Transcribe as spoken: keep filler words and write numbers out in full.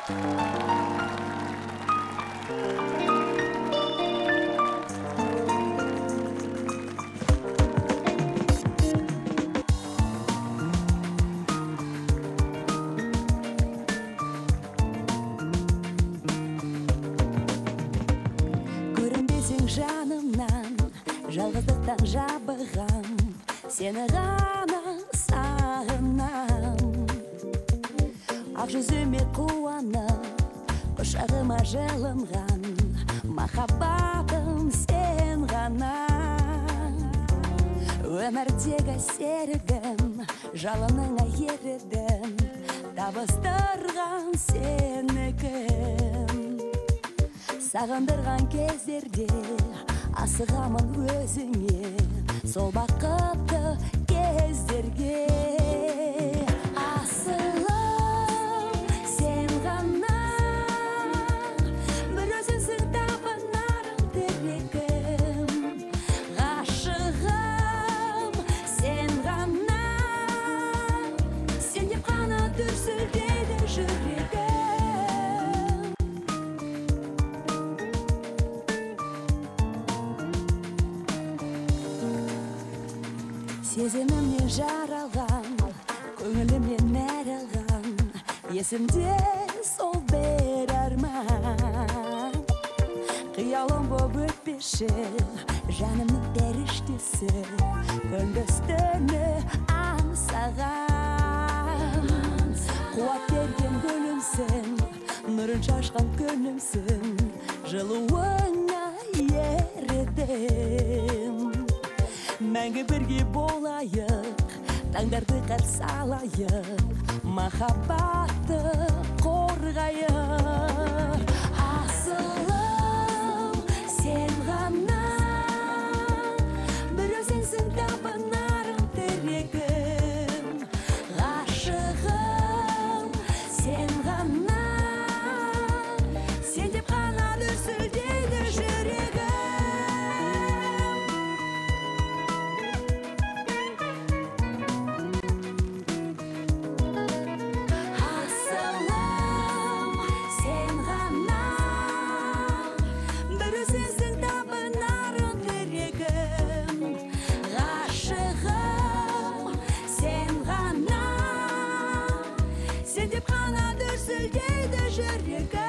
Жанымнан жалғыздықтан жабығам, сені ғана сағынам. Ақ жүзіме қуанып, құшағыма жылынған, махаббатым сен ғана. Өмірдегі серігім, жалыныңа ерідім, табыстырған сенікім. Сағындырған кездерде асығамын өзіңе, сол бақытты кездерге. Асылым сен ғана, бір өзіңсің табынарым тірегім. Ғашығым сен ғана, сен деп қана дүрсілдейді жүрегім. Сезімімнен жаралған, көңілімнен нәралған, есімде сол бір арман. Қиялым боп өтпеші, жанымның періштесі, күндіз-түні аңсаған. Қуат берген гүлімсің, нұрын шашқан күнімсің, жылуыңа ерідім. Мәңгі бірге болайық, таңдарды қарсы алайық, махаббатты қорғайық. Асылым сен ғана, бір өзіңсің табынарым тірегім. Ғашығым сен ғана, сен деп қана дүрсілдейді жүрегім. Сен деп қана дүрсілдейді жүрегім.